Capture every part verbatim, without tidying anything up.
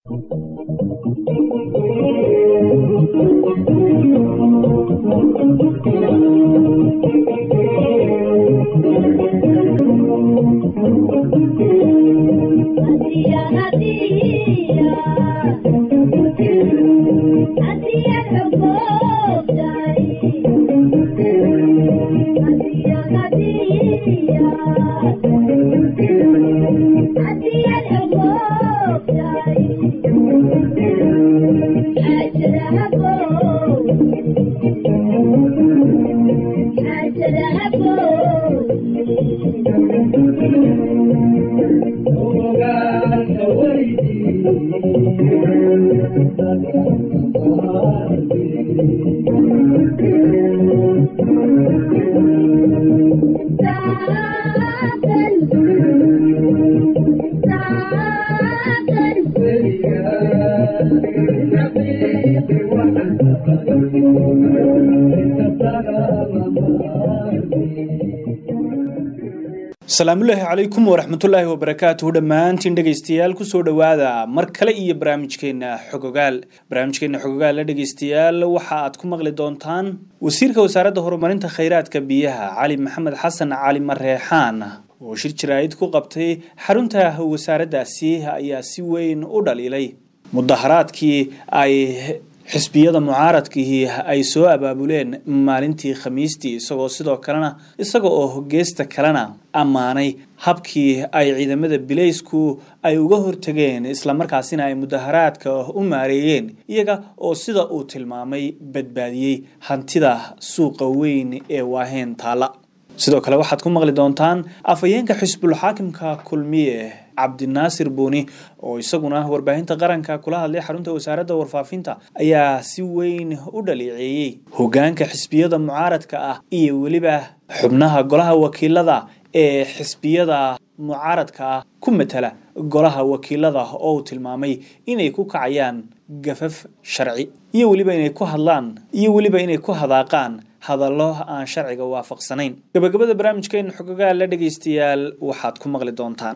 السلام عليكم ورحمة الله وبركاته دمانتين dhageystayaal ku soo dhawaada mar kale iyo barnaamijkeena xogogaal barnaamijkeena xogogaal la dhageystayaal waxa aad ku maqli doontaan wasiirka wasaaradda horumarinta kheyraadka biyaha Cali Maxamed Xasan Cali Mareexaan oo shir jiraayid ku qabtay xarunta wasaaraddaasi ayaa si weyn u dhaliilay mudaharaadkii ay xisbiyada mucaaradkii ay soo abaabuleen maalintii Khamiistii isagoo sidoo kalena isagoo oo geesta kalena amaanay habkii ay ciidamada bileysku ay uga hortageen isla markaasina ay mudaharaadka u maareeyeen iyaga oo sida uu tilmaamay badbaadiyay hantida suuqa weyn ee waaheen taala sidoo kale waxaad ku maqli doontaan afayeenka xisbul xaakimka kulmiye Cabdinaasir Buuni oo isaguna warbaahinta qaranka kula hadlay xarunta wasaaradda warfaafinta ayaa si weyn u dhaliiciyay hoggaanka xisbiyada mucaaradka ah iyo waliba xubnaha golaha wakiilada ee xisbiyada mucaaradka ah ku matala golaha wakiilada oo tilmaamay inay ku kacayaan gafaf sharci iyo waliba inay ku hadlaan iyo waliba inay ku hadaaqaan hadallo aan sharciga waafaqsanayn gabagabada barnaamijkeena xogogaal la dhageystayaal waxaad ku maqli doontaan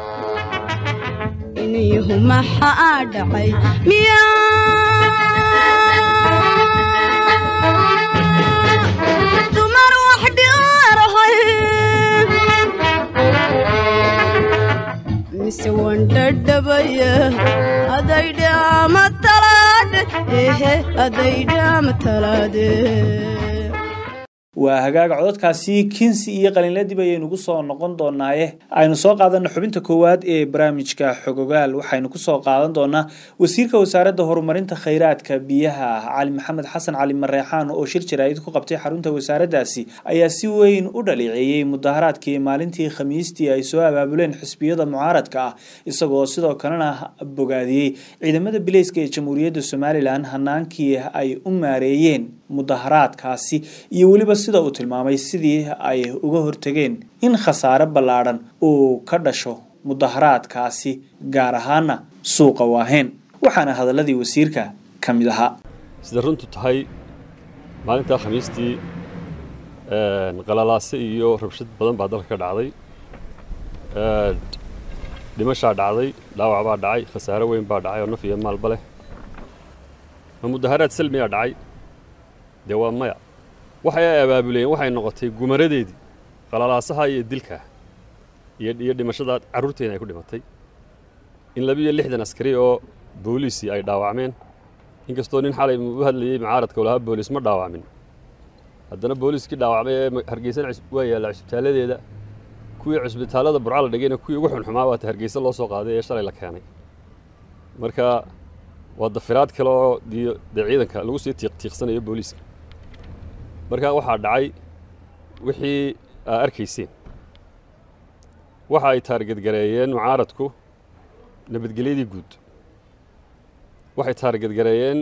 inayhuma xaadacay miya dumar wax dhiarahay mise wandhadhabaya adaydha matalaade ehe adaydha matalaade waa hagaaga codadkaasi kinsi iyo qalinla dib ayaynu ku soo noqon doonaaye aynu soo qaadanno xubinta koowaad ee barnaamijka xogogaal waxaynu ku soo qaadan doonaa wasiirka wasaaradda horumarinta kheyraadka biyaha Cali Maxamed Xasan Cali Mareexaan oo shir jiraayid ku qabtay xarunta wasaaraddaasi ayaa si weyn u dhaliiciyay mudaharaadkii maalintii Khamiistii ay soo abaabuleen xisbiyada mucaaradka ah isagoo sidoo kalena bogaadiyay ciidamada bileyska ee Jamhuuriyadda Soomaaliland hanaankii ay u maareeyeen mudaharaadkaasi iyo waliba sida uu tilmaamay sidii ay uga hortageen in khasaare ballaaran uu ka dhasho mudaharaadkaasi gaar ahaan suuqa waaheen waxaana hadaladii wasiirka kamid ahaa sida runtu tahay maalinta Khamiistii ee qalalaase iyo rabshad badan baa dalka ka dhacday ee dhimasho dhacday dhaawac baa dhacay khasaare weyn baa dhacay oo naf iyo maalba leh mudaharaad salmi ah dhacay dewa maya waxay abaabuleen waxay noqotay gumaradeedii qalalaasaha iyo dilka iyo iyo dhimashada caruurteena ay ku dhimatay in laba iyo lixdan askari oo booliisi ay dhaawacmeen inkastoo nin xalay u hadlayay mucaaradka walaha boolis ma dhaawacmin haddana booliiskii dhaawacmay ee Hargeysa waa yaala cisbitaaladeeda kuwii cisbitaalada Burco la dhigayna kuwii ugu xunxumaa waa Hargeysa loo soo qaaday ee shalay la keenay marka waa dafiraad kale oo ciidanka lagu sii tiiqtiiqsanayo booliiska marka waxa dhacay wixii arkayseen waxa ay target gareeyeen mucaaradku nabadgelyadii guud waxay target gareeyeen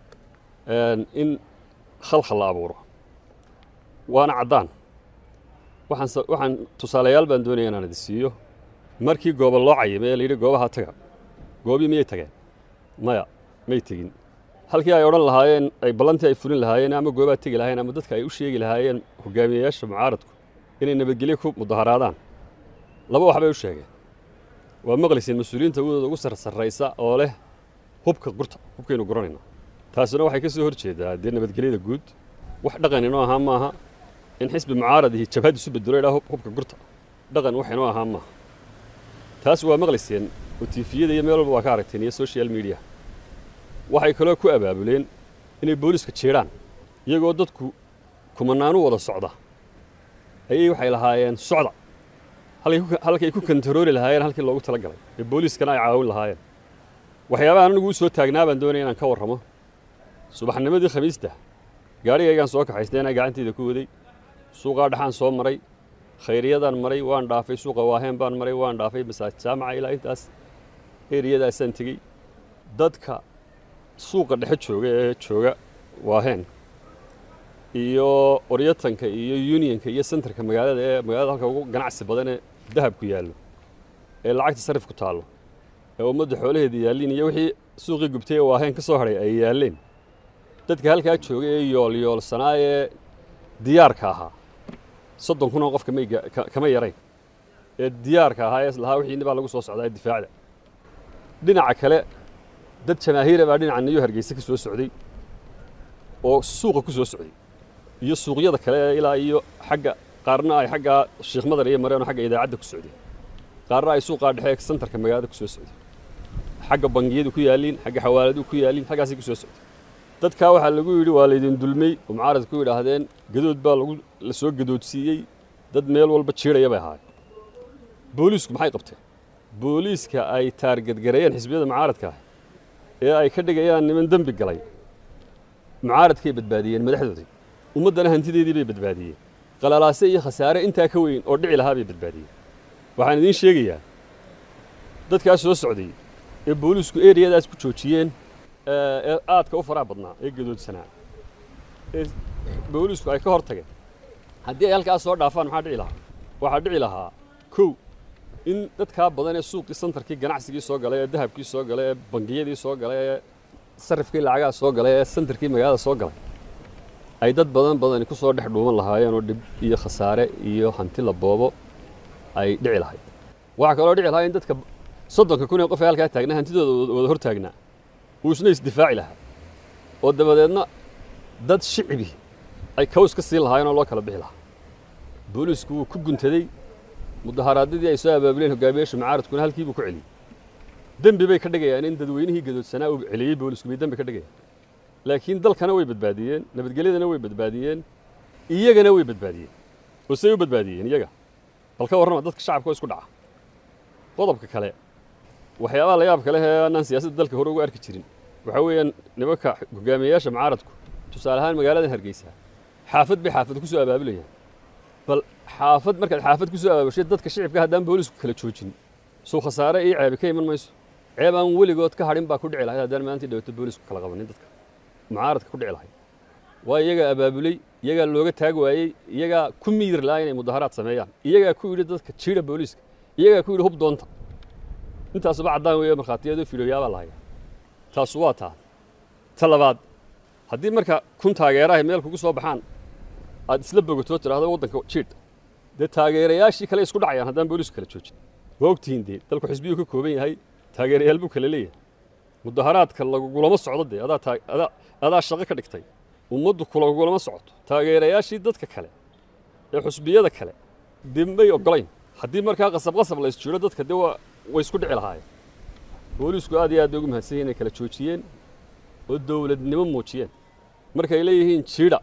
in khalkhal la abuuro waana cadaan waxaan waxaan tusaalayaal baan doonayaa inaan idin siiyo markii goob loo cayimay la yiri goobaha taga goobi miyay tageen maya may tagin halkii ay oran lahaayeen ay balantii ay fulin lahaayeen ama goobaha tagi lahaayeen ama dadka ay u sheegi lahaayeen hogaamiyayaasha mucaaradku inay nabadgelyo ku mudaharaadaan laba wax bay u sheegeen waa maqlisiin mas'uuliyiinta ugu sarsaraysa oo leh hubka gurta hubkaynu guranayna taasina waxay ka soo horjeedaa dee nabadgelyada guud wax dhaqan inoo ahaa maaha in xisbi mucaarad iyo jabhad isu bedelo ilaa hubka gurta dhaqan wax inoo ahaa maaha taas waa maqlayseen oo tiifiyada iyo meel walba waa ka aragteen iyo social media waxay kaloo ku abaabuleen inay booliska jeedhaan iyagoo dadku kumanaanu wada socda ayay waxay lahaayeen socda halkay ku kantarooli lahaayeen halkii loogu talagalay ee booliskana ay caawin lahaayeen waxyaabaha anigu u soo taagnaa baan doonaya inaan ka warramo subaxnimadii khamiista gaarigaygaan soo kaxaysnayna gacantayda ku waday suuqaa dhaxaan soo maray khayriyadaan maray waan dhaafay suuqa waaheen baan maray waan dhaafay masaajid jaamaca ilaa intaas eriyadaasaan tegey dadka suuqa dhexe jooga ee jooga waaheen iyo oryatanka iyo unionka iyo centerka magaalada ee magaalada halka ugu ganacsi badan ee dahabku yaallo ee lacagta sarif ku taallo ee ummadda xoolaheeda yaalliin iyo wixii suuqii gubtay ee waaheen ka soo hadhay ay yaalleen dadka halkaa jooga ee yool yoolsanaa ee diyaarka ahaa soddon kun oo qof kama yarayn ee diyaarka ahaa ee islahaa wixii baa lagu soo socdaa ee difaacda dhinaca kale dad jamaahiira baa dhinaca niyo hargeysa ka soo socday oo suuqa ku soo socday iyo suuqyada kale ilaa iyo xagga qaarna ay xagga Sheekh Madar iyo Mareeno xagga idaacadda ku socday qaarna ay suuqa dhexe centerka magaalada ku soo socday xagga bangiyada ku yaaliin xagga xawaaladu ku yaaliin xaggaasi ku soo socday dadka waxa lagu yiri waa leedin dulmay oo mucaarad ku yiraahdeen gadood baa lagu la soo gadoodsiiyay dad meel walba jiiraya bay ahaay boolisku maxay qabteen booliska ay target gareeyeen xisbiyada mucaaradka ee ay ka dhigayaan niman dambi galay mucaaradkay badbaadiyeen madaxdoodii ummadana hantideedii bay badbaadiyeen qalalaase iyo khasaare intaa ka weyn oo dhici lahaa bay badbaadiyeen waxaan idin sheegayaa dadkaas soo socday ee boolisku eriyadaas ku joojiyeen ee aadka u faraha badnaa ee gadoodsanaa ee boolisku ay ka hor tageen haddii ay halkaas soo dhaafaan maxaa dhici lahaa waxaa dhici lahaa kow in dadkaa badan ee suuqii centerkii ganacsigii soo galay ee dahabkii soo galay ee bangiyadii soo galay ee sarifkii lacagaha soo galay ee centerkii magaalada soo galay ay dad badan badan ku soo dhex dhuuman lahaayeen oo dhib iyo khasaare iyo hanti la boobo ay dhici lahayd waxa kale oo dhici lahaa in dadka soddonka kun ee qof ee halkaa taagnaa hantidooda wada hor taagnaa uu isna isdifaaci lahaa oo dabadeedna dad shicbi ay kaws ka sii lahaayeen oo loo kala bixi lahaa boolisku wuu ku guntaday mudaharaadadii ay soo abaabuleen hogaamiyaasha mucaaradkuna halkii buu ku celiyey dembi bay ka dhigayaan in dadweynihii gadoodsanaa uu celiyey boolisku bay dembi ka dhigayaan laakiin dalkana way badbaadiyeen nabadgelyadana way badbaadiyeen iyagana way badbaadiyeen oo say u badbaadiyeen iyaga bal ka warrama dadka shacabka oo isku dhaca qodobka kale waxyaabaha la yaab kale ee aanan siyaasadda dalka hore ugu arki jirin waxa weeyaan nimanka hogaamiyaasha mucaaradku tusaale ahaan magaaladan Hargeysa xaafad bay xaafad ku soo abaabulayaan bal xaafad markaad xaafad ku soo abaabushay dadka shacabka haddaan boolisku kala joojin soo khasaare iyo ceeb ka iman mayso ceeb aan weligood ka hadhin baa ku dhici lahayd haddaan maanta dhawto boolisku kala qabanin dadka mucaaradka ku dhici lahayd waa iyaga abaabulay iyaga looga taag waayay iyaga ku miir laa inay mudaharaad sameeyaan iyaga ku yiri dadka jiira booliska iyaga ku yiri hub doonta intaas ba cadaan weeyo markhaatiyadu fiidiyoyaaba lahayd taas waa taa talabaad haddii marka kun taageeraha meel kugu soo baxaan aad isla bogato tiraahdo wadanka jiid de taageerayaashii kale isku dhacayaan haddaan boolisku kala joojin waa ogtihiin de dalku xisbiyu ka kooban yahay taageerayaal buu kala leeyahay mudaharaadka lagulama socdo de adaa adaa adaa shaqo ka dhigtay ummaddu kulagulama socoto taageerayaashii dadka kale ee xisbiyada kale dembay ogolayn haddii markaa qasab qasab la isjiro dadka de waa way isku dhici lahaayeen boolisku aad iyo aad ugu mahadsan inay kala joojiyeen oo dawladnimo muujiyeen markay leeyihiin jiida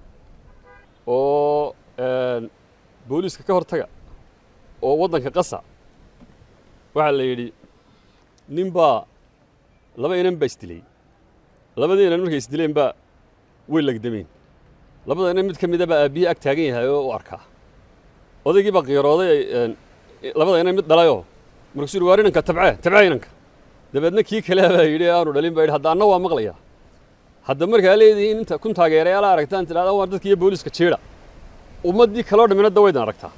oo booliska ka hortaga oo wadanka qasa waxa la yiri ninba laba inan ba isdilay labadii inan markay isdileen ba way lagdameen labada inan mid kamid ah aabiye ag taagan yahay oo u arkaa odaygii ba qiyarooday labada inan mid dhalayo markuu waarinanka tabcaa tabcaynanka dabeedna kii kale baa yiri aanu dhalin baa yiri hadda anna waa maqlaya hadda markaa leeyihiin inta kun taageerayaal aragtaan tiraada waa dadkii booliska jiira ummadii kala dhaminada waydan aragtaa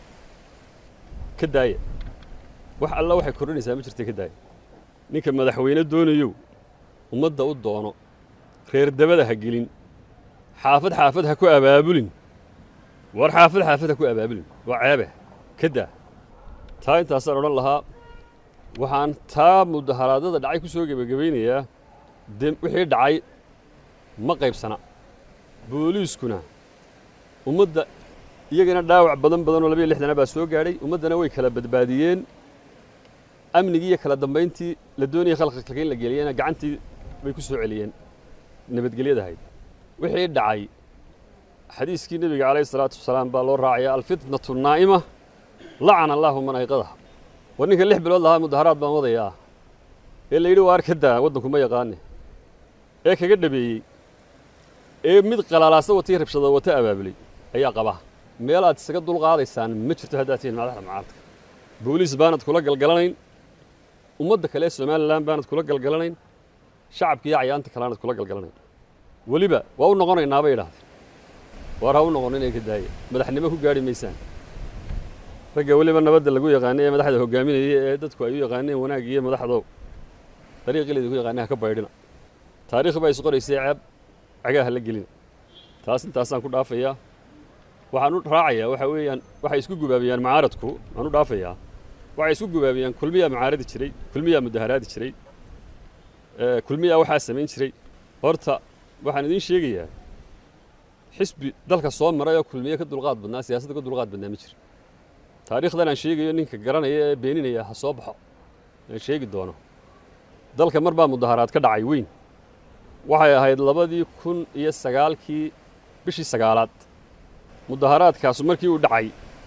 ka daaya wax alla waxay korinaysaa ma jirta ka daaya ninka madaxweyne doonayo ummadda u doono reer dabada ha gelin xaafad xaafad ha ku abaabulin war xaafad xaafad ha ku abaabulin waa ceebe ka daa taa intaasaan odhan lahaa waxaan taa mudaharaadada dhacay ku soo gebagabeynayaa dee wixii dhacay ma qaybsana booliiskuna ummadda iyagana dhaawac badan badan oo laba iyo lixdan baa soo gaadhay ummaddana way kala badbaadiyeen amnigii iyo kala dambayntii la doonayay khalqalka in la geliyana gacantii bay ku soo celiyeen nabadgelyadahayd wixii dhacay xadiiskii nabiga calayhi salaatu wasalaam baa loo raacayaa alfitnatu naa'ima lacana allahu man ayqadaha war ninka lix bilood lahaa mudaharaad baan wadayaa ee la yidhi waa arkadaa waddanku ma yaqaane ee kaga dhabeeyey ee mid qalalaasa watay rabshada wata abaabulay ayaa qaba meel aad isaga dulqaadaysaan ma jirto haddaad tihiin madaxda mucaaradka booliis baanad kula galgalanayn ummadda kale ee somalilan baanad kula galgalanayn shacabka iyo cayaanta kaleanad kula galgalanayn weliba waa u noqonaynaa bay idhahdeen waar ha u noqon inay ka daaya madaxnimo ku gaadhi maysaan ragga weliba nabadda lagu yaqaanay ee madaxda hogaaminaya ee dadku ay u yaqaaneen wanaag iyo madaxdow dariiqii laydinku yaqaanay ha ka baydhina taariikh baa isqoraysay ceeb cagaha la gelina taas intaasaan ku dhaafayaa waxaan u raacayaa waxa weeyaan waxay isku gubaabiyaan mucaaradku aan u dhaafayaa waxay isku gubaabiyaan kulmiyaa mucaaradi jiray kulmiyaa mudaharaadi jiray kulmiyaa waxaa samayn jiray horta waxaan idiin sheegayaa xisbi dalka soo maray oo kulmiye ka dulqaad badnaa siyaasadda ka dulqaad badnaa ma jiro taariikhdan aan sheegayo ninka garanaya ee beeninaya ha soo baxo aan sheegi doono dalka mar baa mudaharaad ka dhacay weyn waxay ahayd labadii kun iyo sagaalkii bishii sagaalaad mudaharaadkaasu markii uu dhacay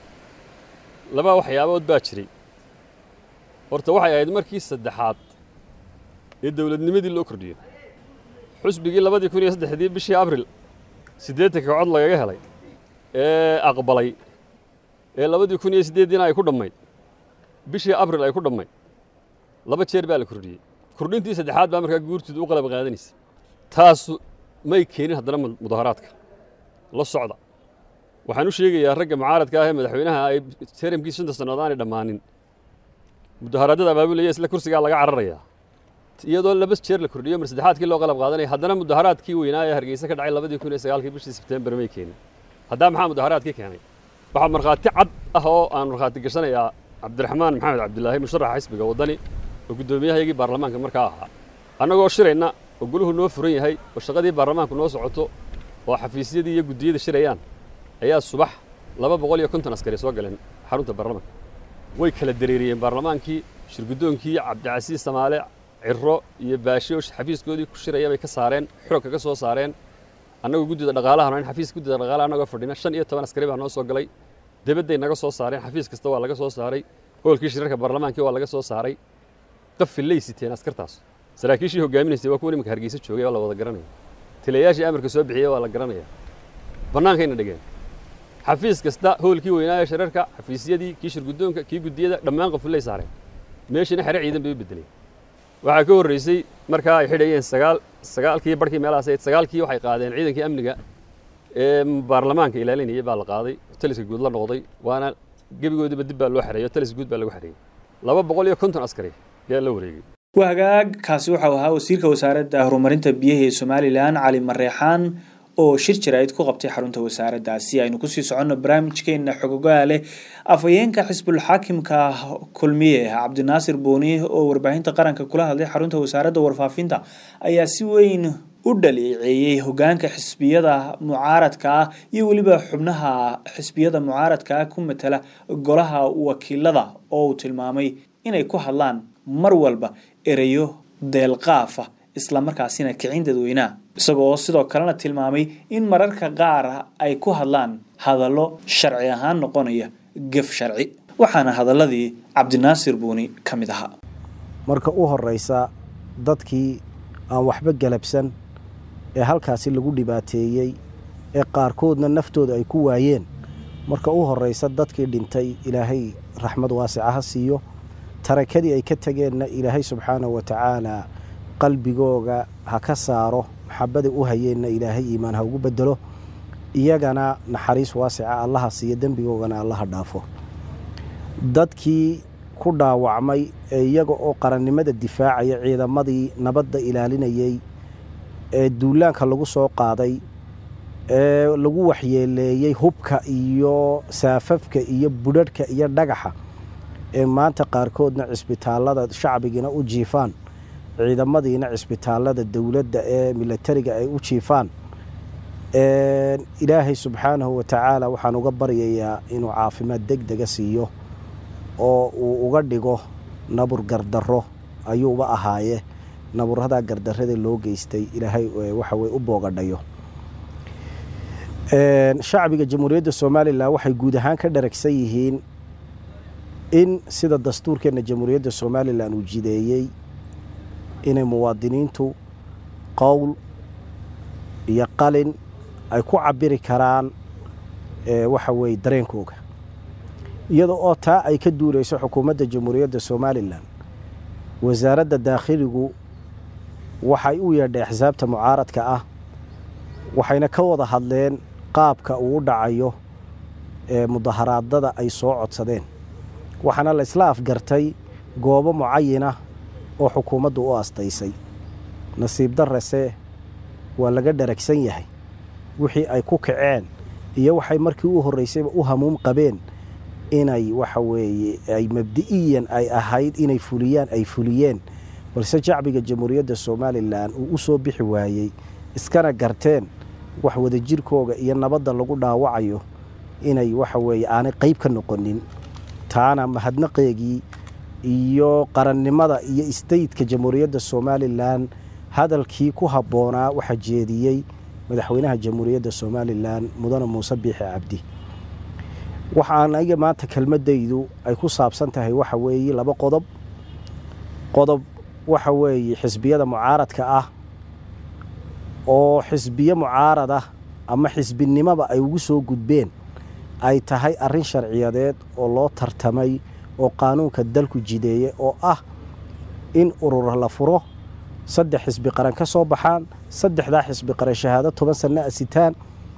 laba waxyaabood baa jiray horta waxay ahayd markii saddexaad ee dowladnimadii loo kordhiyo xusbigii labadii kun iyo saddexdii bishii abril siddeetanka cod lagaga helay ee aqbalay ee labadii kun iyo siddeeddiina ay ku dhammayd bishii abril ay ku dhammayd laba jeer baa la kordhiyey kordhintii saddexaad baa markaa guurtooda u qalab qaadanaysa taasu may keenin haddana mudaharaadka la socda waxaan u sheegayaa ragga mucaaradka ah ee madaxweynaha ay teramkii shanta sannadood aanay dhammaanin mudaharaadada abaabulaya isla kursigaa laga cararayaa iyadoo laba jeer la kordhiyo mar saddexaadkii loo qalab qaadanaya haddana mudaharaadkii weynaa ee hargeysa ka dhacay labadii kun iyo sagaalkii bishii sebtembar may keenin haddaa maxaa mudaharaadkii keenay waxaa markhaati cad ah oo aan markhaati gashanayaa cabdiraxmaan maxamed cabdilaahi musharaxa xisbiga waddani oo guddoomiyahayagii baarlamaanka markaa ahaa annagoo shirayna oo guluhu noo furan yahay oo shaqadii baarlamaanku noo socoto oo xafiisyadii iyo guddiyada shirayaan ayaa subax laba boqol iyo konton askari soo galeen xarunta baarlamaanka way kala dareeriyeen baarlamaankii shirguddoonkii cabdicasiis samaale ciro iyo baasho xafiiskoodii ku shiraya bay ka saareen xog kaga soo saareen annagoo guddida dhaqaalaha in xafiiska guddida dhaqaalaha annagoo fadhina shan iyo toban askari baa noo soo galay dibadday naga soo saareen xafiis kasta waa laga soo saaray hoolkii shirarka baarlamaankii waa laga soo saaray qafilay siteen askartaas saraakiishii hogaaminaysay waa kuwa nimanka hargeysa joogay waa la wada garanaya tilayaashii amarka soo bixiyay waa la garanaya bannaankayna dhigeen xafiis kasta hoolkii weynaa ee shirarka xafiisyadii kii shirguddoonka kii guddiyada dhammaan qafilay saareen meeshina xere ciidan bay u bedeleen waxaa ka horreysay markaa ay xidhayeen sagaal sagaalkii barhkii meelahaas ahayd sagaalkii waxay qaadeen ciidankii amniga ee baarlamaanka ilaalinayay baa la qaaday taliska guud la noqday waana gebigoodiba dib baa loo xereeyo talis guud baa lagu xereeyey laba boqol iyo konton askari ayaa la wareegay waa hagaag kaasi waxau ahaa wasiirka wasaaradda horumarinta biyaha ee somalilan cali mareexaan oo shir jaraa'id ku qabtay xarunta wasaaraddaasi aynu kusii soconno barnaamijkeena xogogaale afhayeenka xisbul xaakimka kulmiye cabdinaasir booni oo warbaahinta qaranka kula hadlay xarunta wasaaradda warfaafinta ayaa si weyn u dhaleeceeyey hogaanka xisbiyada mucaaradka ah iyo weliba xubnaha xisbiyada mucaaradka ah ku matala golaha wakiilada oo uu tilmaamay inay ku hadlaan mar walba erayo deelqaafa isla markaasina kicin dadweynaha isagoo sidoo kalena tilmaamay in mararka qaar ay ku hadlaan hadallo sharci ahaan noqonaya gaf sharci waxaana hadaladii cabdinaasir buuni ka mid ahaa marka u horeysa dadkii aan waxba galabsan ee halkaasi lagu dhibaateeyey ee qaarkoodna naftooda ay ku waayeen marka u horeysa dadkii dhintay ilaahay raxmad waasica ha siiyo tarakadii ay ka tageenna ilaahay subxaanahu wa tacaala qalbigooga ha ka saaro maxabada u hayeenna ilaahay iimaan ha ugu bedelo iyagana naxariis waasica allaha siiyo dembigoogana allaha dhaafo dadkii ku dhaawacmay ee iyaga oo qarannimada difaacaya ciidamadii nabadda ilaalinayay ee duulaanka lagu soo qaaday ee lagu waxyeeleeyey hubka iyo saafafka iyo budhadhka iyo dhagaxa ee maanta qaarkoodna cisbitaallada shacbigina u jiifaan ciidamadiina cisbitaalada dowladda ee milatariga ay u jiifaan ilaahay subxaanahu wa tacaala waxaan uga baryayaa inuu caafimaad degdega siiyo oo uu uga dhigo nabur gardarro ayuuba ahaaye naburadaa gardarrada loo geystay ilaahay waxa weye u boogadhayo shacbiga jamhuuriyadda somalilan waxay guud ahaan ka dharagsan yihiin in sida dastuurkeenna jamhuuriyadda somalilan uu jideeyey inay muwaadiniintu qowl iyo qalin ay ku cabiri karaan waxa weeye dareenkooga iyada oo taa ay ka duulayso xukuumadda jamhuuriyadda somalilan wasaaradda daakhiligu waxay u yeedhay axsaabta mucaaradka ah waxayna ka wada hadleen qaabka uu u dhacayo mudaharaadada ay soo codsadeen waxaana la isla afgartay goobo mucayina oo xukuumaddu u astaysay nasiib darrese waa laga dharagsan yahay wixii ay ku kaceen iyo waxay markii u horraysayba u hamuum qabeen inay waxa weeye ay mabdi'iyan ay ahayd inay fuliyaan ay fuliyeen balse shacbiga jamhuuriyadda somalilan uu u soo bixi waayey iskana garteen wax wadajirkooga iyo nabadda lagu dhaawacayo inay waxa weeye aanay qayb ka noqonin taana mahadnaqeegii iyo qarannimada iyo istaydka jamhuuriyadda somalilan hadalkii ku habboonaa waxaa jeediyey madaxweynaha jamhuuriyadda somalilan mudane muuse biixi cabdi waxaan aniga maanta kelmadaydu ay ku saabsan tahay waxa weeye laba qodob qodob waxa weeye xisbiyada mucaaradka ah oo xisbiye mucaarad ah ama xisbinimoba ay ugu soo gudbeen ay tahay arrin sharciyadeed oo loo tartamay oo qaanuunka dalku jideeye oo ah in urur la furo saddex xisbi qaran ka soo baxaan saddexdaa xisbi qaran shahaado toban sano asitaan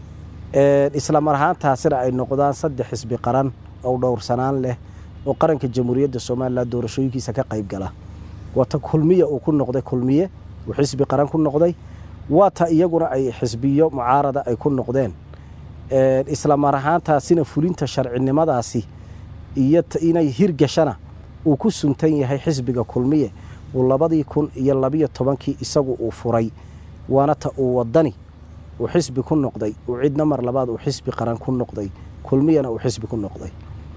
isla mar ahaantaasina ay noqdaan saddex xisbi qaran oo dhowrsanaan leh oo qaranka jamhuuriyadda somalilan doorashooyinkiisa ka qayb gala waata kulmiye uu ku noqday kulmiye uu xisbi qaran ku noqday waata iyaguna ay xisbiyo mucaarada ay ku noqdeen isla mar ahaantaasina fulinta sharcinimadaasi iyo inay hirgashana uu ku suntan yahay xisbiga kulmiye uu labadii kun iyo labiyo tobankii isagu uu furay waana ta uu wadani uu xisbi ku noqday uu cidna mar labaad uu xisbi qaran ku noqday kulmiyana uu xisbi ku noqday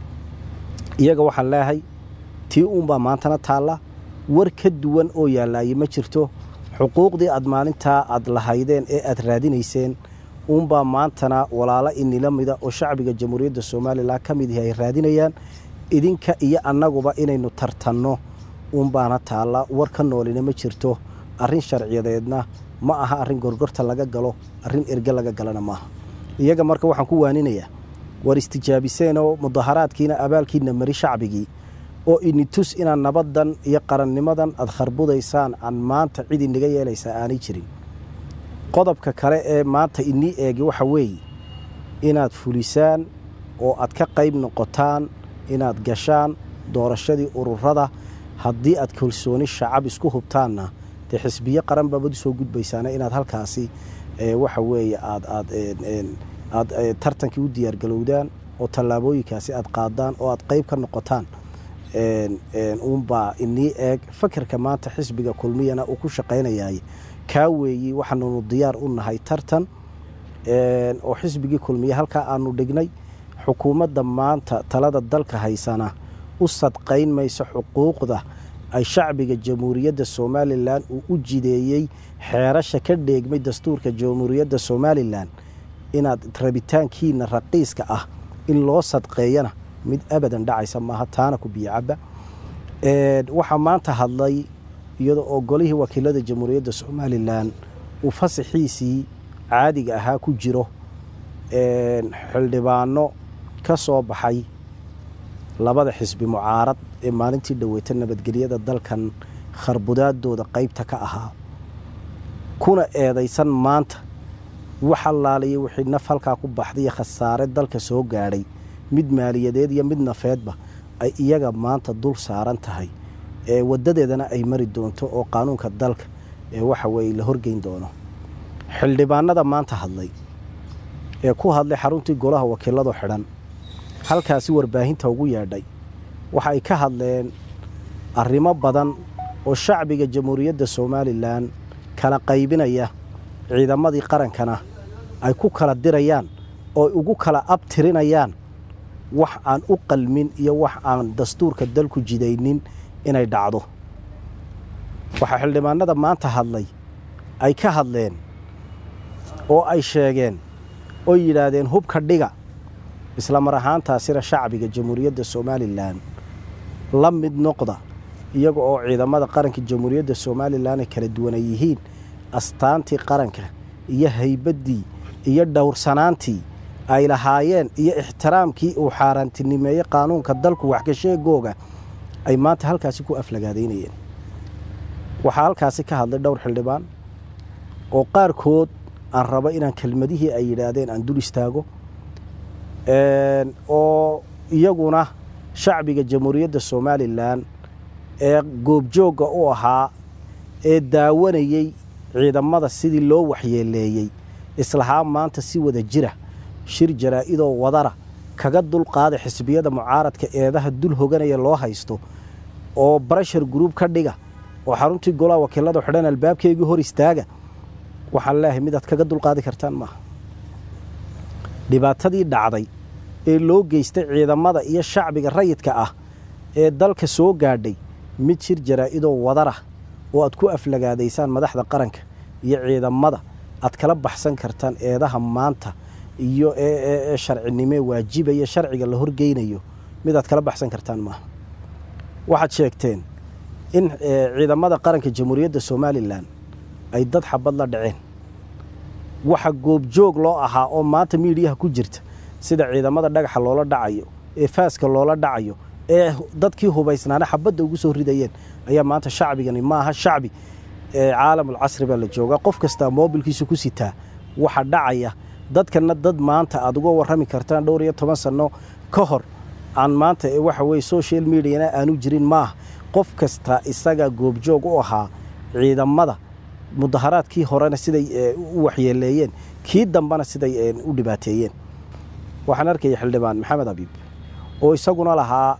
iyaga waxaan leeyahay tii uunbaa maantana taalla war ka duwan oo yaallaaye ma jirto xuquuqdii aad maalintaa aad lahaydeen ee aad raadinayseen uunbaa maantana walaalo inila mida oo shacbiga jamhuuriyadda somalilan ka mid yahay ay raadinayaan idinka iyo annaguba inaynu tartanno uunbaana taalla war ka noolina ma jirto arrin sharciyadeedna ma aha arrin gorgorta laga galo arrin erge laga galana maaha iyaga marka waxaan ku waaninayaa war istijaabiseenoo mudaharaadkiina abaalkiina mari shacbigii oo initus inaad nabaddan iyo qarannimadan aad kharbudaysaan aan maanta cid inaga yeelaysaa aanay jirin qodobka kale ee maanta inii eegi waxa weeye inaad fulisaan oo aad ka qayb noqotaan inaad gashaan doorashadii ururada haddii aad kalsooni shacab isku hubtaanna dee xisbiye qaran baabad usoo gudbaysaana inaad halkaasi waxa weeye aad aad aad tartankii u diyaargalowdaan oo tallaabooyinkaasi aad qaadaan oo aad qayb ka noqotaan uunbaa inii eeg fakarka maanta xisbiga kulmiyana uu ku shaqaynayaay kaa weeyi waxaanunu diyaar u nahay tartan oo xisbigii kulmiye halkaa aanu dhignay xukuumadda maanta talada dalka haysana u sadqayn mayso xuquuqda ay shacbiga jamhuuriyadda somalilan uu u jideeyey xeerasha ka dheegmay dastuurka jamhuuriyadda somalilan inaad rabitaankiina raqiiska ah in loo sadqeeyana mid abadan dhacaysa maaha taana ku biyocabba waxaa maanta hadlay iyadoo oo golihii wakiilada jamhuuriyadda somalilan uu fasaxiisii caadiga ahaa ku jiro xildhibaano ka soo baxay labada xisbi mucaarad ee maalintii dhaweyta nabadgelyada dalkan kharbudaadooda qaybta ka ahaa kuna eedaysan maanta wax allaaliya wixii naf halkaa ku baxday iyo khasaare dalka soo gaadhay mid maaliyadeed iyo mid nafeedba ay iyaga maanta dul saaran tahay ee wadadeedana ay mari doonto oo qaanuunka dalka ee waxa weeye la horgeyn doono xildhibaanada maanta hadlay ee ku hadlay xaruntii golaha wakiiladu xidhan halkaasi warbaahinta ugu yeedhay waxa ay ka hadleen arrimo badan oo shacbiga jamhuuriyadda somalilan kala qaybinaya ciidamadii qarankana ay ku kala dirayaan oo ugu kala abtirinayaan wax aan u qalmin iyo wax aan dastuurka dalku jidaynin inay dhacdo. waxaa xildhibaanada maanta hadlay ay ka hadleen oo ay sheegeen oo yidhaahdeen hubka dhiga isla mar ahaantaasina shacbiga jamhuuriyadda somalilan la mid noqda iyaga oo ciidamada qaranka jamhuuriyadda somalilan ay kala duwan yihiin astaantii qaranka iyo haybaddii iyo dhowrsanaantii ay lahaayeen iyo ixtiraamkii uu xaaraantinimeeyey qaanuunka dalku wax ka sheegooga ay maanta halkaasi ku aflagaadaynayeen. waxaa halkaasi ka hadlay dhowr xildhibaan oo qaarkood aan rabo inaan kelmadihii ay yidhaahdeen aan dul istaago oo iyaguna shacbiga jamhuuriyadda somalilan ee goobjoogga u ahaa ee daawanayey ciidamada sidii loo waxyeeleeyey islahaa maanta si wada jira shir jaraa'idoo wadara kaga dulqaada xisbiyada mucaaradka eedaha dul hoganaya loo haysto oo barashar gruub ka dhiga oo xaruntii golaha wakiilada xidhan albaabkeygii hor istaaga waxaan leeyahay midaad kaga dulqaadi kartaan maaha. dhibaatadii dhacday ee loo geystay ciidamada iyo shacbiga rayidka ah ee dalka soo gaadhay mid shir jaraa'idoo wadara oo aad ku aflagaadaysaan madaxda qaranka iyo ciidamada aad kala baxsan kartaan eedaha maanta iyo ee sharcinimo waajibaya sharciga la horgeynayo mid aad kala baxsan kartaan maaha. waxaad sheegteen in ciidamada qaranka jamhuuriyadda somalilan ay dad xabad la dhaceen. waxa goobjoog loo ahaa oo maanta miidiyaha ku jirta sida ciidamada dhagaxa loola dhacayo ee faaska loola dhacayo ee dadkii hubaysnaana xabadda ugu soo ridayeen ayaa maanta shacbigani maaha shacbi ee caalamul casri baa la joogaa qof kasta moobilkiisa ku sitaa waxa dhacaya dadkana dad maanta aad uga warrami kartaan dhowr iyo toban sano ka hor aan maanta waxa weeye social mediana aanu jirin maaha. qof kasta isaga goobjoog u ahaa ciidamada mudaharaadkii horena siday u waxyeeleeyeen kii dambana siday u dhibaateeyeen. waxaan arkaya xildhibaan maxamed abiib oo isaguna lahaa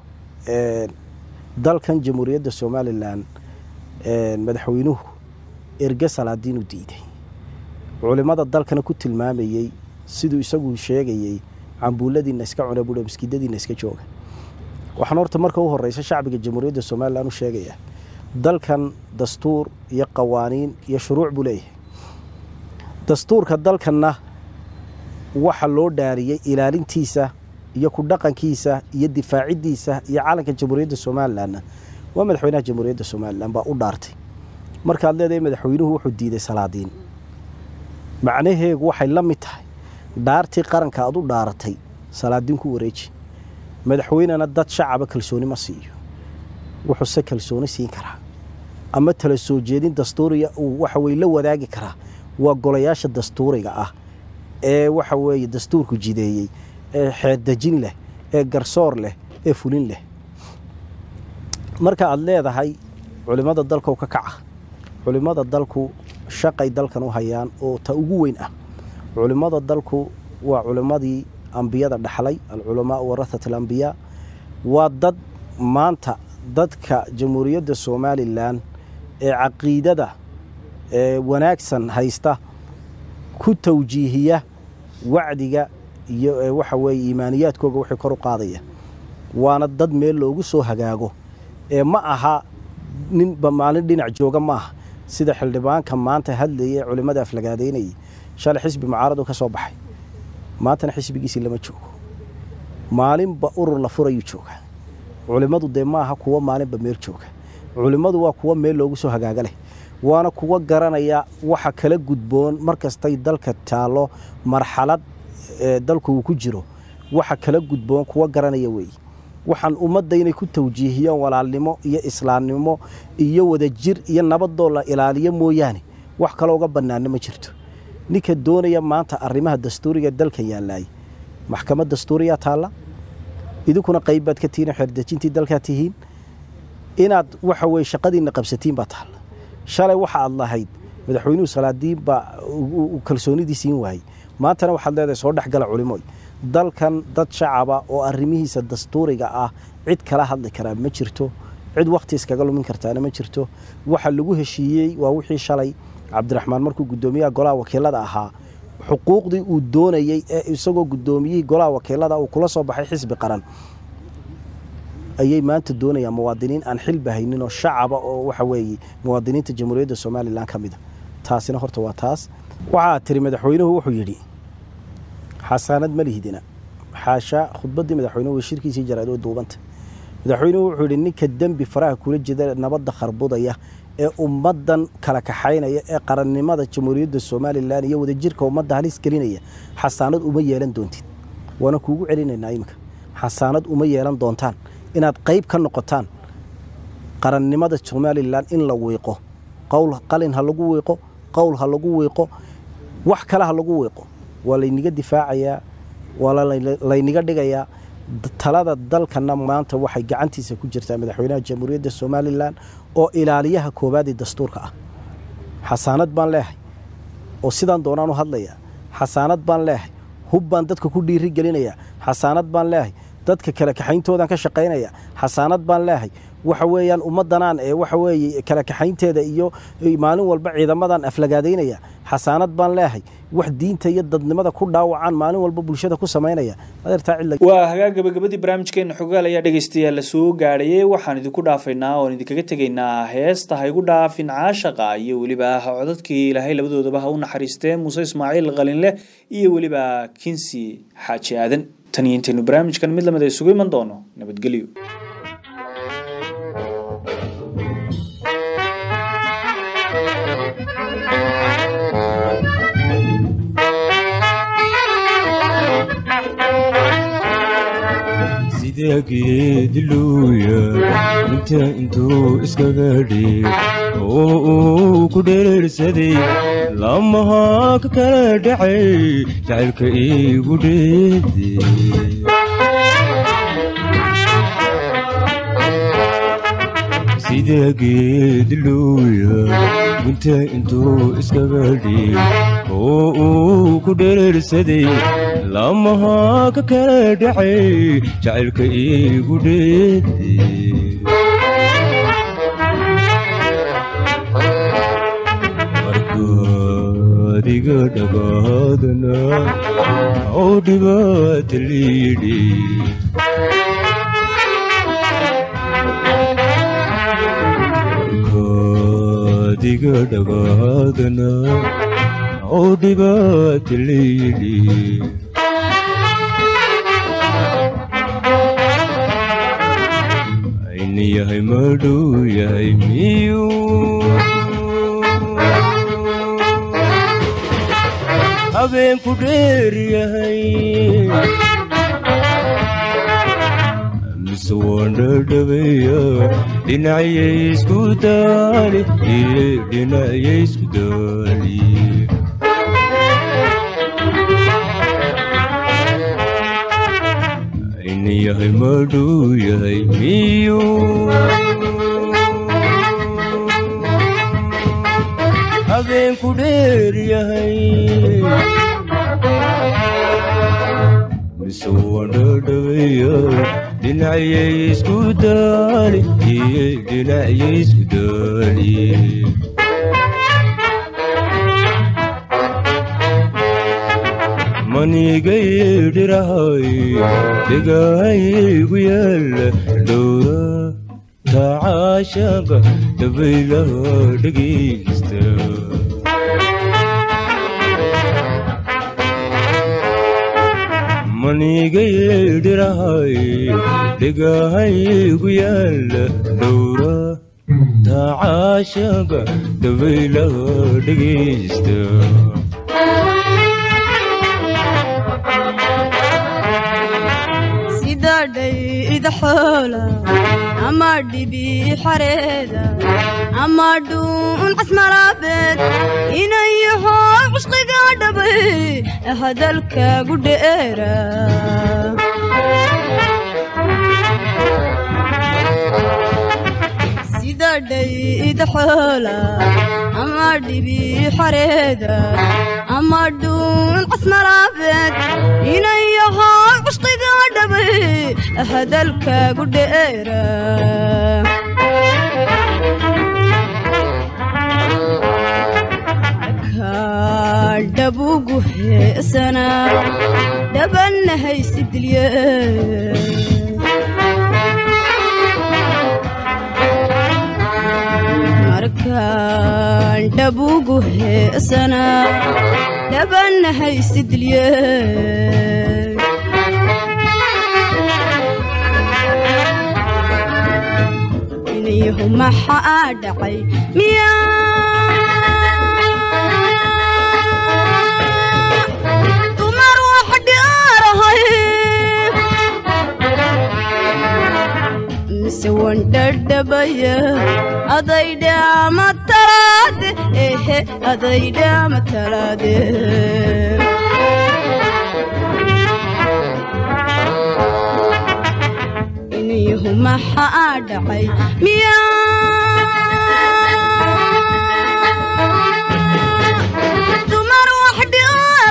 dalkan jamhuuriyadda somalilan madaxweynuhu erge salaadiin u diiday culimada dalkana ku tilmaamayey siduu isagu sheegayey cambuuladiina iska cuna buudha maskiidadiina iska jooga. waxaan horta marka u horeysa shacbiga jamhuuriyadda somalilan u sheegayaa dalkan dastuur iyo qawaaniin iyo shuruuc buu leeyahay. dastuurka dalkanna waxa loo dhaariyey ilaalintiisa iyo ku dhaqankiisa iyo difaaciddiisa iyo calanka jamhuuriyadda somalilanna waa madaxweynaha jamhuuriyadda somalilan baa u dhaartay. markaad leedahay madaxweynuhu wuxuu diiday salaadiin macnaheegu waxay la mid tahay dhaartii qaranka aad u dhaaratay salaadiin ku wareeji. madaxweynena dad shacaba kalsooni ma siiyo wuxuuse kalsooni siin karaa ama tala soo jeedin dastuuriya uu waxa weeye la wadaagi karaa waa golayaasha dastuuriga ah ee waxa weeye dastuurku jideeyey ee xeeddejin leh ee garsoor leh ee fulin leh. marka aad leedahay culimada dalka ka kaca culimada dalku shaqay dalkan u hayaan oo ta ugu weyn ah. culimada dalku waa culimadii ambiyada dhaxlay alculamaa warathatu alambiyaa waa dad maanta dadka jamhuuriyadda somalilan ee caqiidada ee wanaagsan haysta ku tawjiihiya wacdiga iyo waxa weeye iimaaniyaadkooga wixii kor u qaadaya waana dad meel loogu soo hagaago ee ma aha ninba maalin dhinac jooga ma aha sida xildhibaanka maanta hadlayay culimada aflagaadaynayay shalay xisbi mucaarado ka soo baxay maantana xisbigiisii lama joogo maalinba urur la furayu jooga. culimadu dee maaha kuwa maalinba meel jooga. culimadu waa kuwa meel loogu soo hagaaga leh waana kuwa garanaya waxa kala gudboon markastay dalka taalo marxalad dalku uu ku jiro waxa kala gudboon kuwa garanaya weeye. waxaan ummadda inay ku tawjiihiyaan walaalnimo iyo islaamnimo iyo wadajir iyo nabadoo la ilaaliyo mooyaane wax kale uga bannaana ma jirto. ninka doonaya maanta arrimaha dastuuriga dalka yaalaay maxkamad dastuuriya taala idinkuna qayb baad ka tihiin xeerdejintii dalka tihiin inaad waxa weeye shaqadiina qabsatiin baa taala. shalay waxa aad lahayd madaxweynuhu salaadiin baa kalsoonidiisiin waayey maantana waxaad leedahay soo dhexgala culimooy. dalkan dad shacaba oo arrimihiisa dastuuriga ah cid kala hadli karaa ma jirto cid waqti iskaga lumin kartaana ma jirto waxa lagu heshiiyey waa wixii shalay cabdiraxmaan markuu gudoomiyaha golaha wakiilada ahaa xuquuqdii uu doonayay ee isagoo gudoomiyihii golaha wakiilada uu kula soo baxay xisbi qaran ayay maanta doonayaan muwaadiniin aan xil bahaynin oo shacaba oo waxa weeye muwaadiniinta jamhuuriyadda Soomaaliland kamid ah taasina horta waa taas waxa tiri madaxweynuhu wuxuu yiri xasaanad malihidina xaasha khudbadii madaxweynuhu shirkiisii jaraado duubanta madaxweynuhu wuxuu yiri ninka dambi faraha kula jeeda nabadda kharbudaya ee ummadan kala kaxaynaya ee qarannimada jamhuuriyadda Soomaaliland iyo wada jirka ummadda halis gelinaya xasaanad uma yeelan doontid wana kuugu celinaynaa imika xasaanad uma yeelan doontaan inaad qayb ka noqotaan qarannimada Soomaaliland in la weeqo qowl qalin ha lagu weeqo qowl ha lagu weeqo wax kale ha lagu weeqo wala iniga difaacaya wala la iniga dhigaya talada dalkana maanta waxay gacantiisa ku jirtaa madaxweynaha jamhuuriyadda Soomaaliland oo ilaaliyaha koobaad ee dastuurka ah xasaanad baan leeyahay oo sidaan doonaan u hadlaya xasaanad baan leeyahay hub baan dadka ku dhiiri gelinaya xasaanad baan leeyahay dadka kala kaxayntoodan ka shaqeynaya xasaanad baan leeyahay waxa weeyaan ummadanaan ee waxa weeye kala kaxaynteeda iyo maalin walba ciidamadan aflagaadeynaya xasaanad baan leeyahay wax diinta iyo dadnimada ku dhaawacaan maalin walba bulshada ku sameynaya adeerta cid waa hagaag gabagabadii barnaamijkeena xogaal ayaa dhageystayaal la soo gaarayay waxaan idinku dhaafaynaa oo idinkaga tageynaa heesta ha igu dhaafin caashaqa iyo waliba codadkii ilaahay labadoodaba ha u naxariistee Muuse Ismaaciil Qalinle iyo waliba Kinsi Xaaji Aadan tan iyo intaanu barnaamijkan mid lamada isugu iman doono nabadgelyo geediluya inta intuu iskaga dhig oo uu ku dheersaday lamaha ka kala dhacay jacaylka iigu dheeday sida geediluya inta intuu iskaga dhig oo uu ku dheersaday lamaha ka kala dhacay jacaylka iigu dheeday markaadiga dhagaadana oo dhibaata liidhi markaadiga dhagaadana oo dhibaata liidhi yahay madhow yahay miyuu habeenku dheer yahay mise waan dhadhabeeya dhinacyay isku daali dhinacyay isku daali yahay madhow yahay miyuu habeenku dheer yahay mise waan dhadhabeeya dhinacyay isku daali dhinacyay isku daali manigay dhirahay degaygu yaala dhowra tacaashaqa dabaylaha dhegeysta manigay dhirahay degaygu yaala dhowra tacaashaqa dabaylaha dhegeysta ida xoola ama dhibi xareeda ama dhuun casmalaabeed inayaho cusqiga dhabay hadalkaagu dheera sida ida xoola ama dhibi xareeda ama dhuun casmalaabeed inayaho cusqiga dhabay hadalkaagu dheera دبوقه سنة دبنا هيسد اليوم مركان دبوقه سنة دبنا هيسد اليوم إنيهم ما حادعي مياه سوون دردبيا أضيدا متراد إيه أضيدا متراد إني هما حادعي ميا تمر وحدي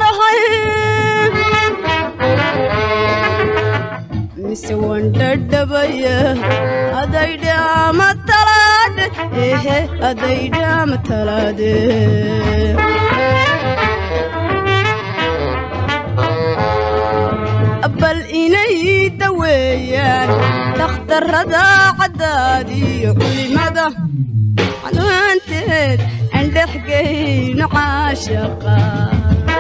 أرهي سوون دردبيا أضيدا متراد إيه أضيدا متراد أبل إني دويان تختار رضا عدادي ولماذا عنوانتهد عند حقين عاشقا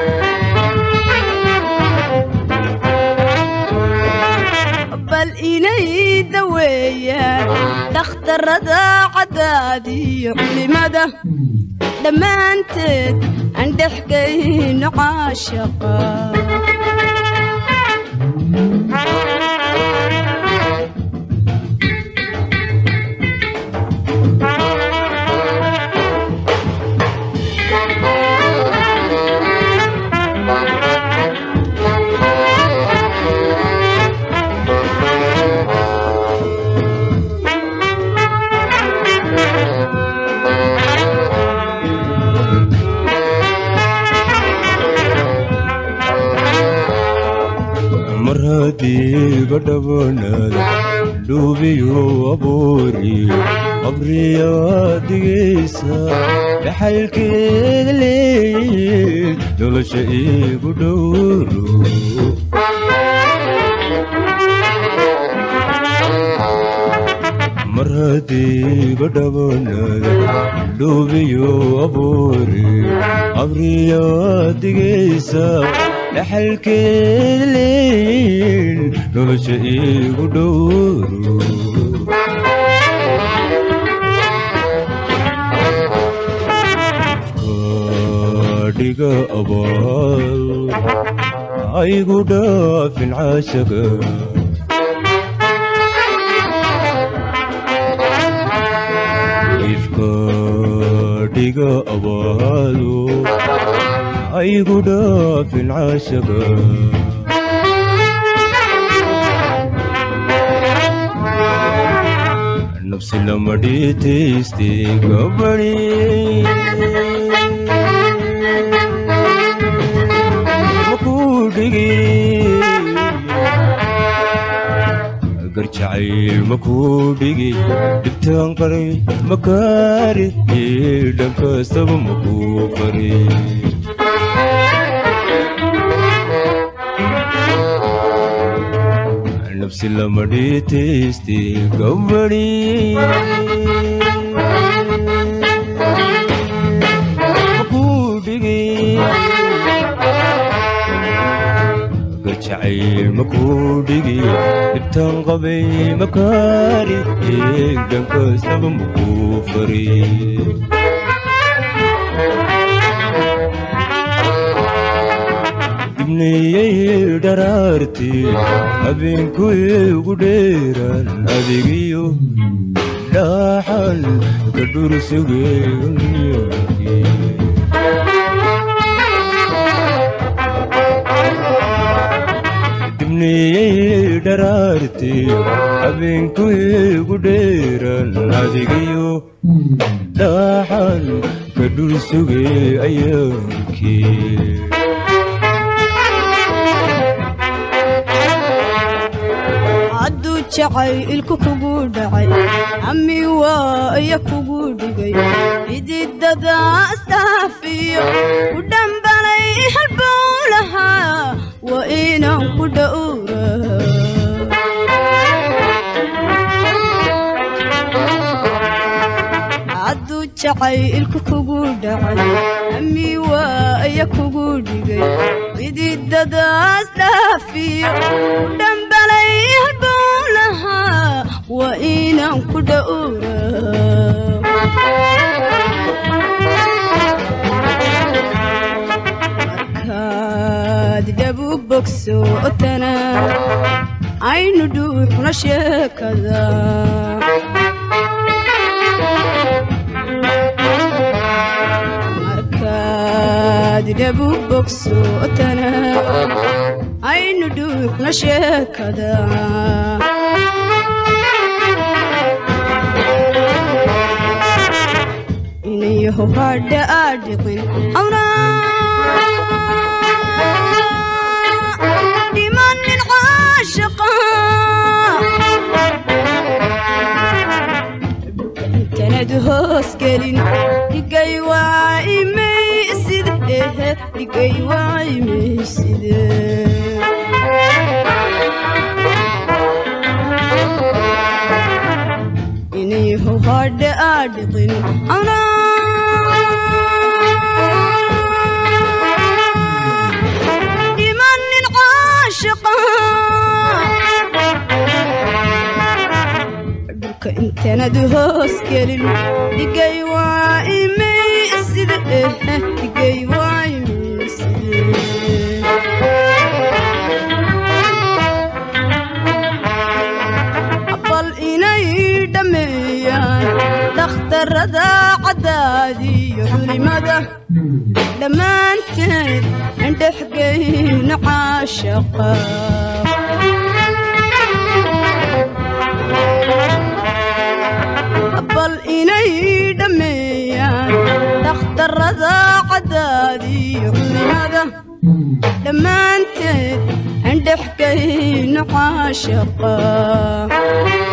بل إني دويان تختار رضا عدادي لماذا لما أنت عند حقين عاشقا مرهدي بدبنا دوبيو أبوري أبري وديسا لحالك الليل دول شيء بدورو مرهدي بدبنا دوبيو أبوري أبري وديسا لحالك الليل دول شيء بدورو كاديغا أبال أي قدا في العاشق كاديغا أبال أي قدا في العاشق نفس لما ديتي استيقظني مكودي قرشعي مكودي دبتان قري مكاري دمك سب مكوفري نفسي لما ديتي استيقظني مكودي قرشعي مكودي دبتان قبي مكاري دمك سب مكوفري ابني درارتي أبين كوي قديران أبيجيو داحل كدور سوي ابني درارتي أبين كوي قديران أبيجيو داحل كدور سوي أيامكي jacaylku kugu dhacay ami waaya kugu dhigay ididada astaafiyo u dhambalay halbowlaha waa inaan ku dhowra aduu jacaylku kugu dhacay ami waaya kugu dhigay ididada astaafiyo u dhambalay halbowlaha waa inaan ku dhowra markaad dhabu bogsootana aynu dhuuxna sheekada markaad dhabu bogsootana aynu dhuuxna sheekada inayaho hadha aadhiqin awraa dhimanin caashaqa intanad hoos gelin dhigay waa imayside ehe dhigay waa imayside inayaho hadha aadhiqin awraa dhulka intanad hoos gelin dhigay waa imayside ehe dhigay waa imayside bal inay dhameeyaan dhakhtarada cadaadiyo culimada dhammaanteed andhexgayna caashaqa bal inay dhameeyaan dhakhtarada cadaadiyo culimada dhammaanteed andhexgayna caashaqa